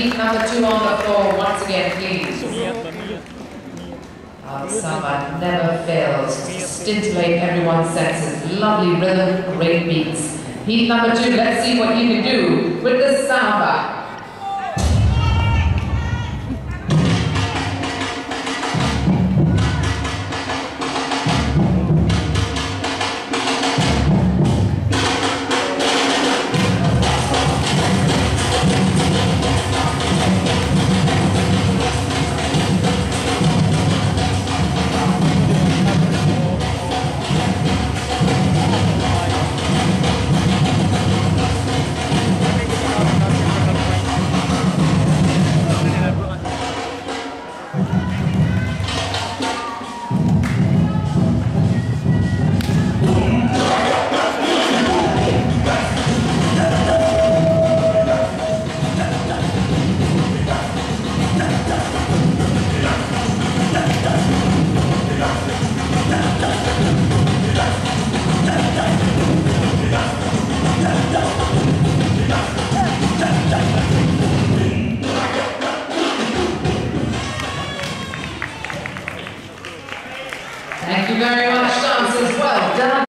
heat number 2 on the floor once again, please. Samba never fails to scintillate everyone's senses. Lovely rhythm, great beats. Heat number 2, let's see what you can do with the samba. Thank you very much, dancers. Well done.